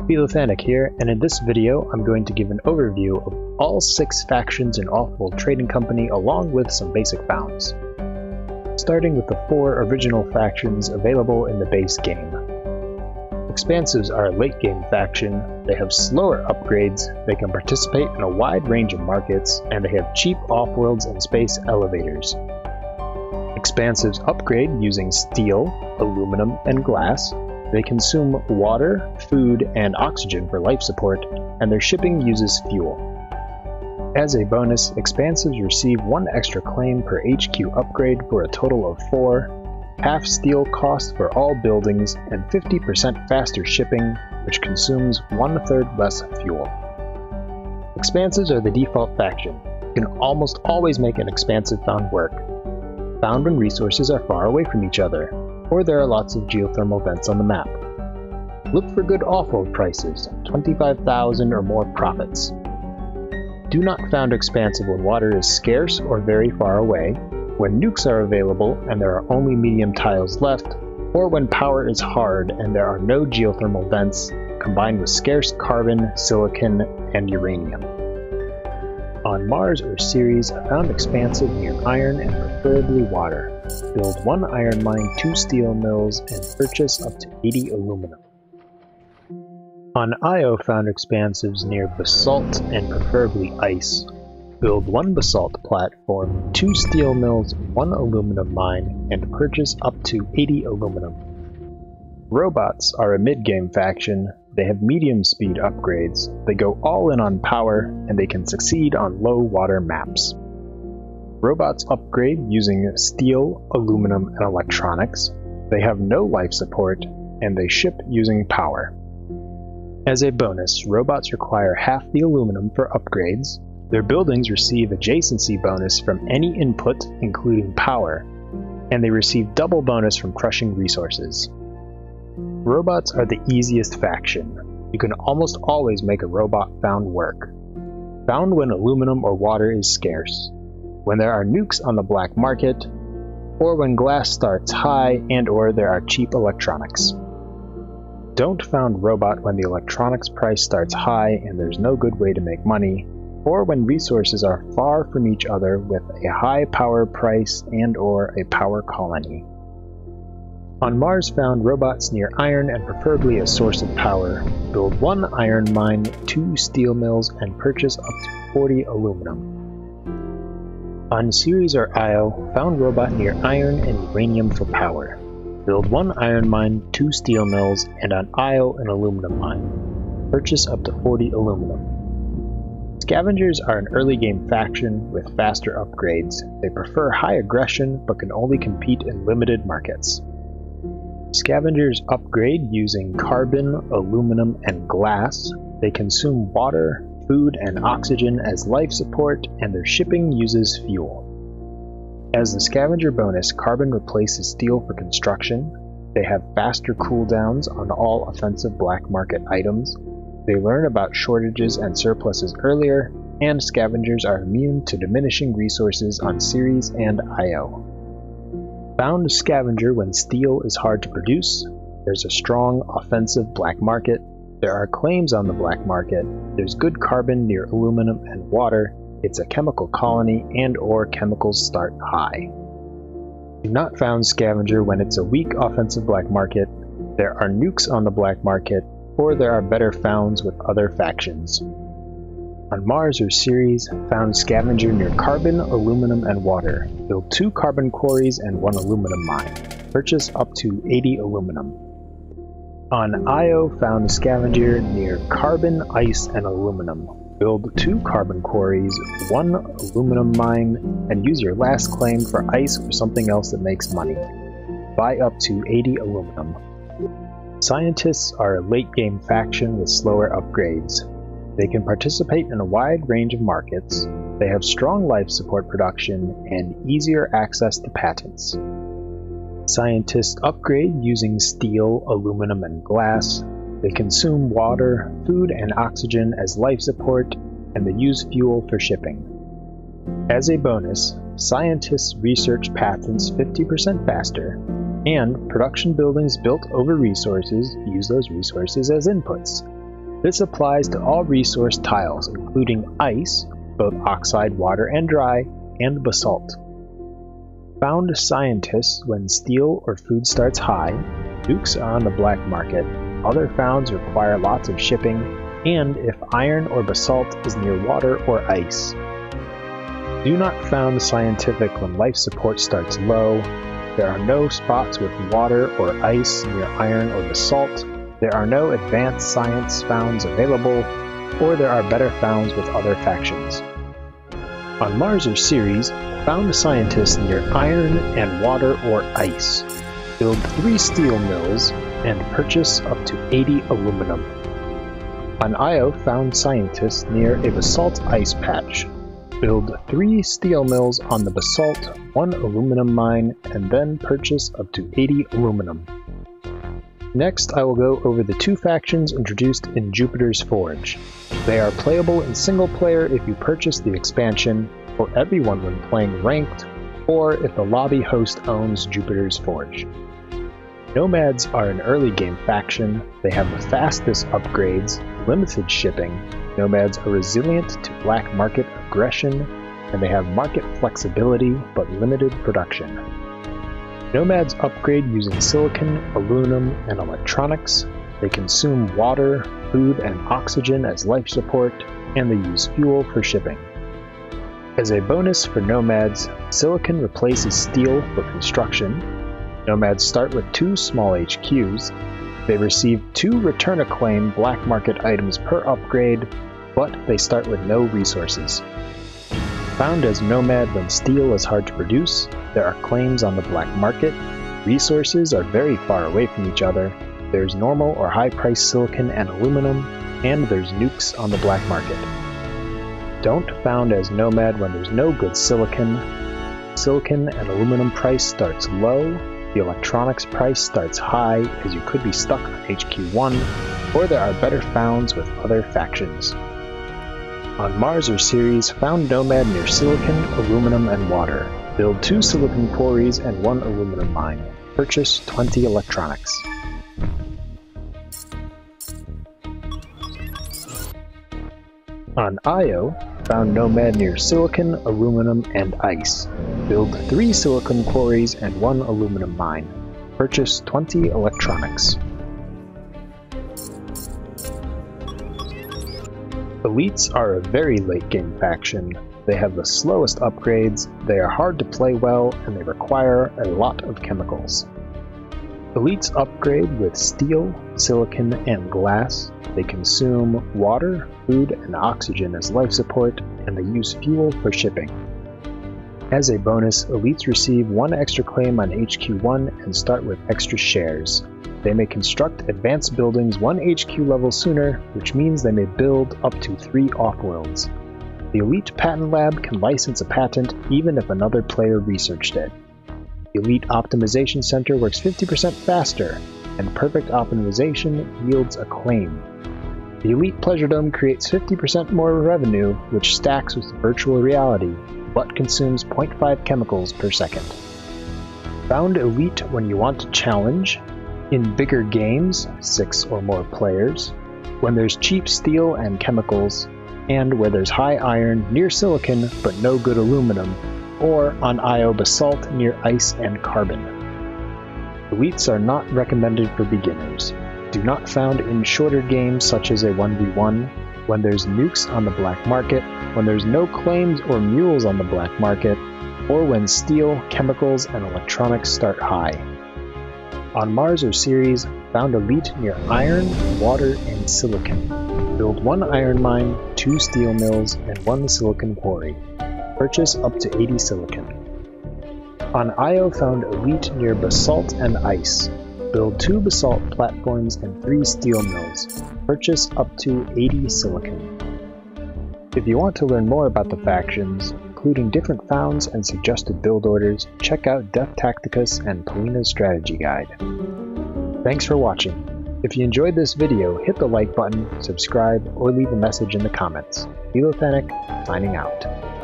Philothanic here, and in this video I'm going to give an overview of all 6 factions in Offworld Trading Company along with some basic founds. Starting with the 4 original factions available in the base game. Expansives are a late game faction, they have slower upgrades, they can participate in a wide range of markets, and they have cheap offworlds and space elevators. Expansives upgrade using steel, aluminum, and glass. They consume water, food, and oxygen for life support, and their shipping uses fuel. As a bonus, Expansives receive 1 extra claim per HQ upgrade for a total of 4, half steel cost for all buildings, and 50% faster shipping, which consumes 1/3 less fuel. Expansives are the default faction. You can almost always make an expansive found work. Found when resources are far away from each other, or there are lots of geothermal vents on the map. Look for good offworld prices, 25,000 or more profits. Do not found expansive when water is scarce or very far away, when nukes are available and there are only medium tiles left, or when power is hard and there are no geothermal vents, combined with scarce carbon, silicon, and uranium. On Mars or Ceres, found expansive near iron and preferably water. Build 1 iron mine, 2 steel mills, and purchase up to 80 aluminum. On Io, found expansives near basalt and preferably ice. Build 1 basalt platform, 2 steel mills, 1 aluminum mine, and purchase up to 80 aluminum. Robots are a mid-game faction. They have medium speed upgrades, they go all in on power, and they can succeed on low water maps. Robots upgrade using steel, aluminum, and electronics. They have no life support, and they ship using power. As a bonus, robots require half the aluminum for upgrades. Their buildings receive adjacency bonus from any input, including power, and they receive double bonus from crushing resources. Robots are the easiest faction. You can almost always make a robot found work. Found when aluminum or water is scarce, when there are nukes on the black market, or when glass starts high and or there are cheap electronics. Don't found robot when the electronics price starts high and there's no good way to make money, or when resources are far from each other with a high power price and or a power colony. On Mars, found robots near iron and preferably a source of power. Build 1 iron mine, 2 steel mills, and purchase up to 40 aluminum. On Ceres or Io, found robot near iron and uranium for power. Build 1 iron mine, 2 steel mills, and on Io an aluminum mine. Purchase up to 40 aluminum. Scavengers are an early game faction with faster upgrades. They prefer high aggression but can only compete in limited markets. Scavengers upgrade using carbon, aluminum, and glass. They consume water, food, and oxygen as life support, and their shipping uses fuel. As the scavenger bonus, carbon replaces steel for construction. They have faster cooldowns on all offensive black market items. They learn about shortages and surpluses earlier, and scavengers are immune to diminishing resources on Ceres and Io. Found scavenger when steel is hard to produce. There's a strong offensive black market. There are claims on the black market. There's good carbon near aluminum and water. It's a chemical colony and or chemicals start high. Do not found scavenger when it's a weak offensive black market. There are nukes on the black market, or there are better founds with other factions. On Mars or Ceres, found scavenger near carbon, aluminum, and water. Build 2 carbon quarries and 1 aluminum mine. Purchase up to 80 aluminum. On Io, found scavenger near carbon, ice, and aluminum. Build 2 carbon quarries, 1 aluminum mine, and use your last claim for ice or something else that makes money. Buy up to 80 aluminum. Scientists are a late game faction with slower upgrades. They can participate in a wide range of markets, they have strong life support production, and easier access to patents. Scientists upgrade using steel, aluminum, and glass. They consume water, food, and oxygen as life support, and they use fuel for shipping. As a bonus, scientists research patents 50% faster, and production buildings built over resources use those resources as inputs. This applies to all resource tiles, including ice, both oxide, water, and dry, and basalt. Found scientists when steel or food starts high, nukes are on the black market, other founds require lots of shipping, and if iron or basalt is near water or ice. Do not found scientific when life support starts low, there are no spots with water or ice near iron or basalt, there are no advanced science founds available, or there are better founds with other factions. On Mars or Ceres, found scientists near iron and water or ice. Build 3 steel mills and purchase up to 80 aluminum. On Io, found scientists near a basalt ice patch. Build 3 steel mills on the basalt, 1 aluminum mine, and then purchase up to 80 aluminum. Next, I will go over the 2 factions introduced in Jupiter's Forge. They are playable in single player if you purchase the expansion, for everyone when playing ranked, or if the lobby host owns Jupiter's Forge. Nomads are an early game faction, they have the fastest upgrades, limited shipping, nomads are resilient to black market aggression, and they have market flexibility but limited production. Nomads upgrade using silicon, aluminum, and electronics, they consume water, food, and oxygen as life support, and they use fuel for shipping. As a bonus for nomads, silicon replaces steel for construction. Nomads start with 2 small HQs. They receive 2 return acclaim black market items per upgrade, but they start with no resources. Found as nomad when steel is hard to produce, there are claims on the black market, resources are very far away from each other, there's normal or high price silicon and aluminum, and there's nukes on the black market. Don't found as nomad when there's no good silicon. Silicon and aluminum price starts low, the electronics price starts high as you could be stuck on HQ1, or there are better founds with other factions. On Mars or Ceres, found nomad near silicon, aluminum, and water. Build 2 silicon quarries and 1 aluminum mine. Purchase 20 electronics. On Io, found nomad near silicon, aluminum, and ice. Build 3 silicon quarries and 1 aluminum mine. Purchase 20 electronics. Elites are a very late game faction. They have the slowest upgrades, they are hard to play well, and they require a lot of chemicals. Elites upgrade with steel, silicon, and glass. They consume water, food, and oxygen as life support, and they use fuel for shipping. As a bonus, elites receive 1 extra claim on HQ1 and start with extra shares. They may construct advanced buildings 1 HQ level sooner, which means they may build up to 3 Offworlds. The Elite Patent Lab can license a patent even if another player researched it. The Elite Optimization Center works 50% faster, and perfect optimization yields a claim. The Elite Pleasure Dome creates 50% more revenue, which stacks with virtual reality, but consumes 0.5 chemicals per second. Found elite when you want to challenge, in bigger games, 6 or more players, when there's cheap steel and chemicals, and where there's high iron near silicon but no good aluminum, or on Io basalt near ice and carbon. Elites are not recommended for beginners. Do not found in shorter games such as a 1v1, when there's nukes on the black market, when there's no claims or mules on the black market, or when steel, chemicals, and electronics start high. On Mars or Ceres, found elite near iron, water, and silicon. Build 1 iron mine, 2 steel mills, and 1 silicon quarry. Purchase up to 80 silicon. On Io, found elite near basalt and ice. Build 2 basalt platforms and 3 steel mills. Purchase up to 80 silicon. If you want to learn more about the factions, including different founds and suggested build orders, check out Death Tacticus and Polina's strategy guide. Thanks for watching. If you enjoyed this video, hit the like button, subscribe, or leave a message in the comments. Philothenic, signing out.